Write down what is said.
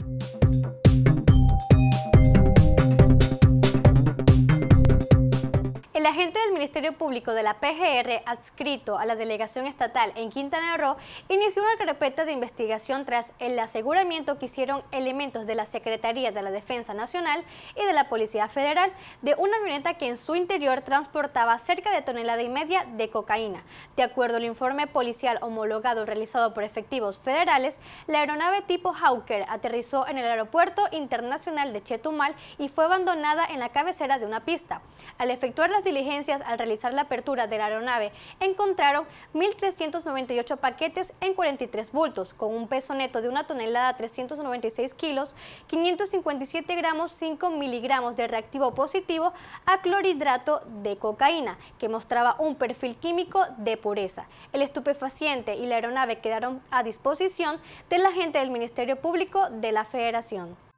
El agente del Ministerio Público de la PGR, adscrito a la Delegación Estatal en Quintana Roo, inició una carpeta de investigación tras el aseguramiento que hicieron elementos de la Secretaría de la Defensa Nacional y de la Policía Federal de una avioneta que en su interior transportaba cerca de 1,5 toneladas de cocaína. De acuerdo al informe policial homologado realizado por efectivos federales, la aeronave tipo Hawker aterrizó en el Aeropuerto Internacional de Chetumal y fue abandonada en la cabecera de una pista. Al efectuar las diligencias, al realizar la apertura de la aeronave, encontraron 1.398 paquetes en 43 bultos, con un peso neto de 1 tonelada 396 kilos, 557 gramos 5 miligramos de reactivo positivo a clorhidrato de cocaína, que mostraba un perfil químico de pureza. El estupefaciente y la aeronave quedaron a disposición del agente del Ministerio Público de la Federación.